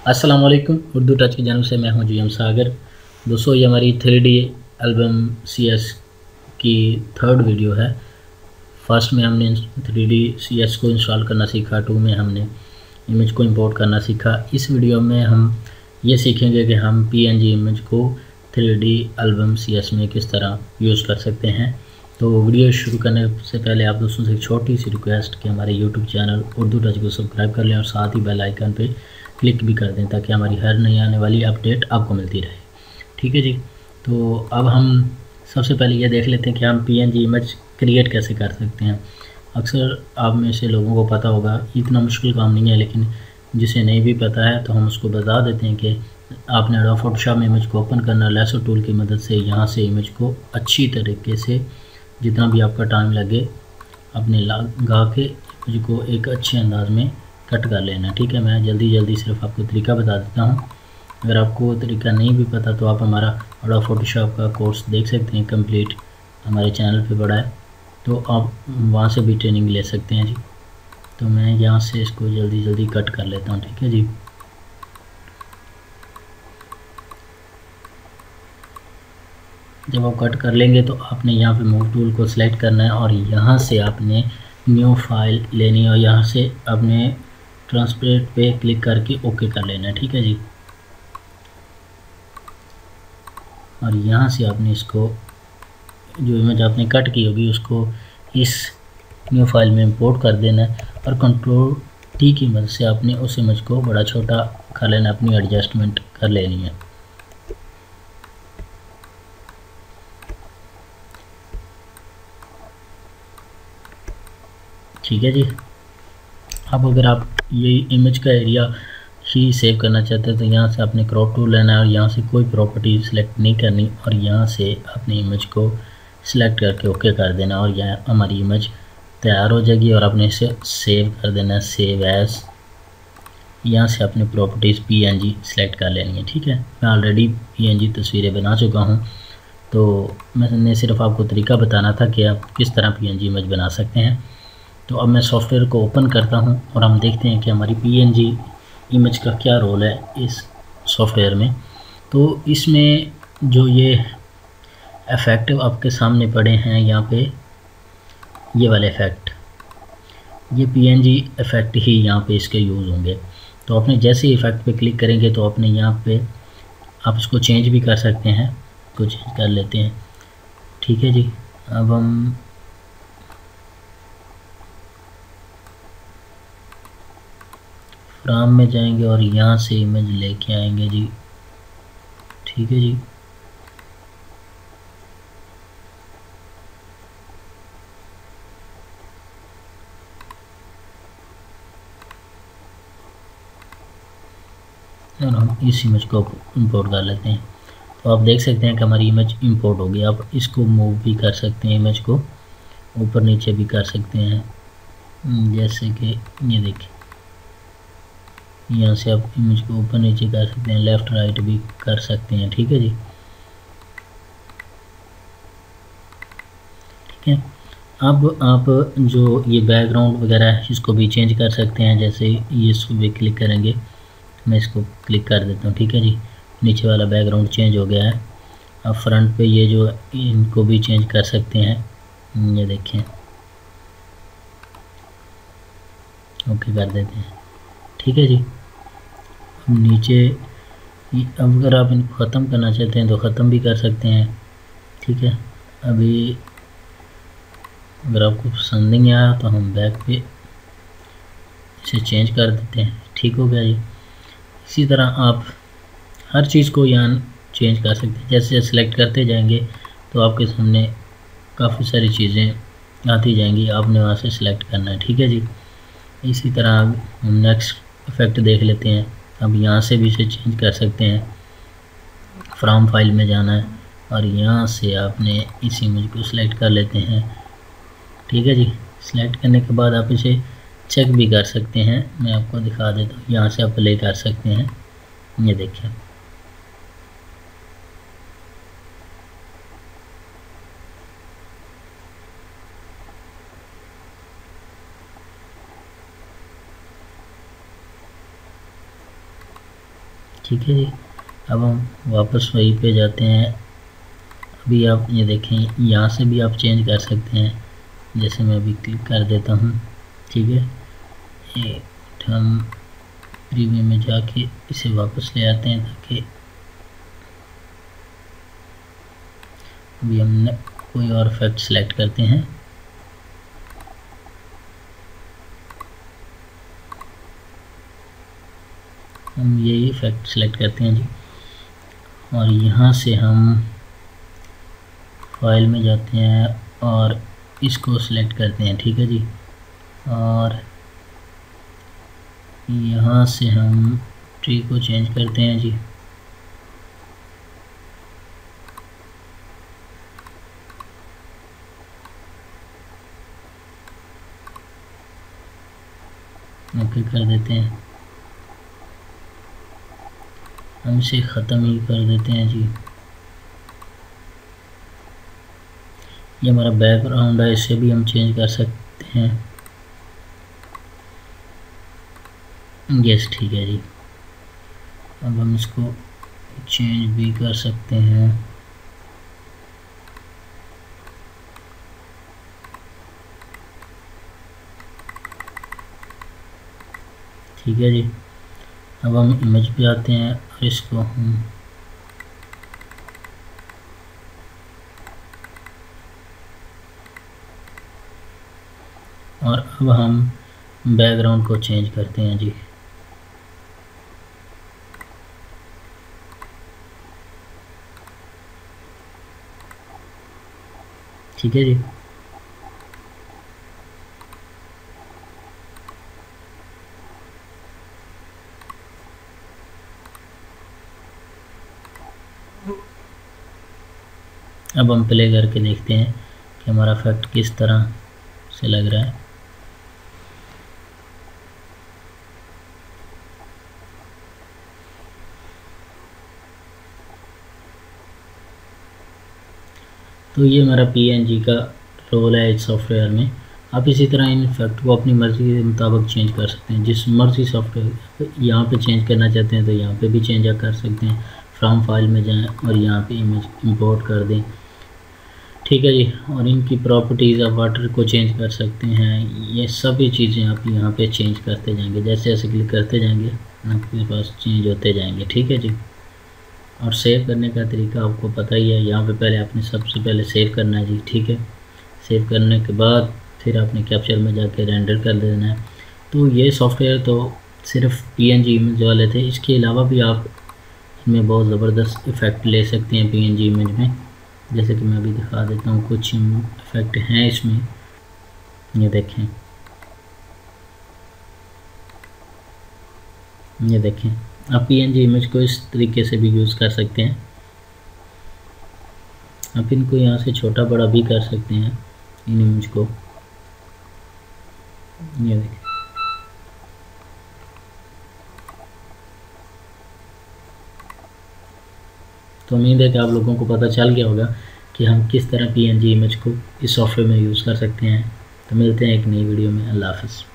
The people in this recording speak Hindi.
अस्सलाम वालेकुम। उर्दू टच की जानब से मैं हूं जी सागर। दोस्तों, ये हमारी 3D एल्बम CS की थर्ड वीडियो है। फर्स्ट में हमने 3D CS को इंस्टॉल करना सीखा, 2 में हमने इमेज को इंपोर्ट करना सीखा। इस वीडियो में हम ये सीखेंगे कि हम PNG इमेज को 3D एल्बम CS में किस तरह यूज़ कर सकते हैं। तो वीडियो शुरू करने से पहले आप दोस्तों से एक छोटी सी रिक्वेस्ट कि हमारे YouTube चैनल उर्दू टच को सब्सक्राइब कर लें और साथ ही बेल आइकन पे क्लिक भी कर दें ताकि हमारी हर नई आने वाली अपडेट आपको मिलती रहे। ठीक है जी। तो अब हम सबसे पहले ये देख लेते हैं कि हम PNG इमेज क्रिएट कैसे कर सकते हैं। अक्सर आप में से लोगों को पता होगा, इतना मुश्किल काम नहीं है, लेकिन जिसे नहीं भी पता है तो हम उसको बता देते हैं कि आपने एडोब फोटोशॉप में इमेज को ओपन करना, लेसो टूल की मदद से यहाँ से इमेज को अच्छी तरीके से जितना भी आपका टाइम लगे अपने लगा के इमेज को एक अच्छे अंदाज में कट कर लेना। ठीक है, मैं जल्दी सिर्फ आपको तरीका बता देता हूँ। अगर आपको तरीका नहीं भी पता तो आप हमारा एडोब फोटोशॉप का कोर्स देख सकते हैं, कंप्लीट हमारे चैनल पे पड़ा है, तो आप वहाँ से भी ट्रेनिंग ले सकते हैं जी। तो मैं यहाँ से इसको जल्दी कट कर लेता हूँ। ठीक है जी। जब आप कट कर लेंगे तो आपने यहाँ पे मूव टूल को सिलेक्ट करना है और यहाँ से आपने न्यू फाइल लेनी है और यहाँ से आपने ट्रांसपेरेंट पे क्लिक करके ओके कर लेना है। ठीक है जी। और यहाँ से आपने इसको जो इमेज आपने कट की होगी उसको इस न्यू फाइल में इंपोर्ट कर देना है और कंट्रोल T की मदद से आपने उस इमेज को बड़ा छोटा कर लेना, अपनी एडजस्टमेंट कर लेनी है। ठीक है जी। अब अगर आप ये इमेज का एरिया ही सेव करना चाहते हैं तो यहाँ से आपने क्रॉप टूल लेना है और यहाँ से कोई प्रॉपर्टी सिलेक्ट नहीं करनी और यहाँ से अपनी इमेज को सिलेक्ट करके ओके कर देना और यहाँ हमारी इमेज तैयार हो जाएगी और आपने इसे सेव कर देना है, सेव एज। यहाँ से अपनी प्रॉपर्टीज़ PNG सिलेक्ट कर लेनी है। ठीक है, मैं ऑलरेडी PNG तस्वीरें बना चुका हूँ, तो मैंने सिर्फ आपको तरीका बताना था कि आप किस तरह PNG इमेज बना सकते हैं। तो अब मैं सॉफ्टवेयर को ओपन करता हूं और हम देखते हैं कि हमारी PNG इमेज का क्या रोल है इस सॉफ्टवेयर में। तो इसमें जो ये इफ़ेक्ट आपके सामने पड़े हैं यहाँ पे, ये वाले इफ़ेक्ट, ये PNG इफ़ेक्ट ही यहाँ पे इसके यूज़ होंगे। तो आपने जैसे ही इफ़ेक्ट पे क्लिक करेंगे तो आपने यहाँ पे आप इसको चेंज भी कर सकते हैं, इसको चेंज कर लेते हैं। ठीक है जी। अब हम फ्राम में जाएंगे और यहाँ से इमेज लेके आएंगे जी। ठीक है जी। और हम इस इमेज को इंपोर्ट कर लेते हैं। तो आप देख सकते हैं कि हमारी इमेज इंपोर्ट हो गई। आप इसको मूव भी कर सकते हैं, इमेज को ऊपर नीचे भी कर सकते हैं, जैसे कि ये देखिए, यहाँ से आप इमेज को ऊपर नीचे कर सकते हैं, लेफ़्ट राइट भी कर सकते हैं। ठीक है जी। ठीक है, अब आप जो ये बैकग्राउंड वगैरह है इसको भी चेंज कर सकते हैं। जैसे ये इस पर क्लिक करेंगे, मैं इसको क्लिक कर देता हूँ। ठीक है जी, नीचे वाला बैकग्राउंड चेंज हो गया है। अब फ्रंट पे ये जो इनको भी चेंज कर सकते हैं, ये देखें, ओके कर देते हैं। ठीक है जी। अब नीचे अगर आप इनको ख़त्म करना चाहते हैं तो ख़त्म भी कर सकते हैं। ठीक है, अभी अगर आपको पसंद नहीं आया तो हम बैक पे इसे चेंज कर देते हैं। ठीक हो गया जी। इसी तरह आप हर चीज़ को यहाँ चेंज कर सकते हैं। जैसे सेलेक्ट करते जाएंगे तो आपके सामने काफ़ी सारी चीज़ें आती जाएंगी, आपने वहाँ से सिलेक्ट करना है। ठीक है जी। इसी तरह हम नेक्स्ट इफ़ेक्ट देख लेते हैं। अब यहाँ से भी इसे चेंज कर सकते हैं। फ्रॉम फाइल में जाना है और यहाँ से आपने इस इमेज को सिलेक्ट कर लेते हैं। ठीक है जी। सिलेक्ट करने के बाद आप इसे चेक भी कर सकते हैं, मैं आपको दिखा देता हूँ। यहाँ से आप प्ले कर सकते हैं, ये देखिए। ठीक है जी। अब हम वापस वहीं पे जाते हैं। अभी आप ये देखें, यहाँ से भी आप चेंज कर सकते हैं, जैसे मैं अभी क्लिक कर देता हूँ। ठीक है, ये हम प्रीव्यू में जाके इसे वापस ले आते हैं, ताकि अभी हमने कोई और इफेक्ट सेलेक्ट करते हैं। हम यही इफेक्ट सेलेक्ट करते हैं जी, और यहाँ से हम फाइल में जाते हैं और इसको सिलेक्ट करते हैं। ठीक है जी, और यहाँ से हम ट्री को चेंज करते हैं जी। ओके कर देते हैं, हम इसे ख़त्म ही कर देते हैं जी। ये हमारा बैकग्राउंड है, इसे भी हम चेंज कर सकते हैं। यस ठीक है जी। अब हम इसको चेंज भी कर सकते हैं। ठीक है जी। अब हम इमेज पे आते हैं और इसको हम और अब हम बैकग्राउंड को चेंज करते हैं जी। ठीक है जी। अब हम प्ले करके देखते हैं कि हमारा इफेक्ट किस तरह से लग रहा है। तो ये हमारा PNG का रोल है इस सॉफ्टवेयर में। आप इसी तरह इन इफेक्ट को अपनी मर्ज़ी के मुताबिक चेंज कर सकते हैं। जिस मर्ज़ी सॉफ्टवेयर यहाँ पे चेंज करना चाहते हैं तो यहाँ पे भी चेंज कर सकते हैं। फ्रॉम फाइल में जाएं और यहाँ पे इमेज इंपोर्ट कर दें। ठीक है जी। और इनकी प्रॉपर्टीज़ आप वाटर को चेंज कर सकते हैं। ये सभी चीज़ें आप यहाँ पे चेंज करते जाएंगे, जैसे जैसे क्लिक करते जाएंगे आपके पास चेंज होते जाएंगे। ठीक है जी। और सेव करने का तरीका आपको पता ही है। यहाँ पे पहले आपने सबसे पहले सेव करना है जी। ठीक है, सेव करने के बाद फिर आपने कैप्चर में जाके रेंडर कर देना है। तो ये सॉफ्टवेयर तो सिर्फ PNG इमेज वाले थे, इसके अलावा भी आप इसमें बहुत ज़बरदस्त इफ़ेक्ट ले सकते हैं PNG इमेज में। जैसे कि मैं अभी दिखा देता हूँ, कुछ इफ़ेक्ट हैं इसमें, ये देखें, ये देखें। आप PNG इमेज को इस तरीके से भी यूज़ कर सकते हैं। आप इनको यहाँ से छोटा बड़ा भी कर सकते हैं इन इमेज को। ये देखें, तो उम्मीद है कि आप लोगों को पता चल गया होगा कि हम किस तरह PNG इमेज को इस सॉफ्टवेयर में यूज़ कर सकते हैं। तो मिलते हैं एक नई वीडियो में। अल्लाह हाफ़िज़।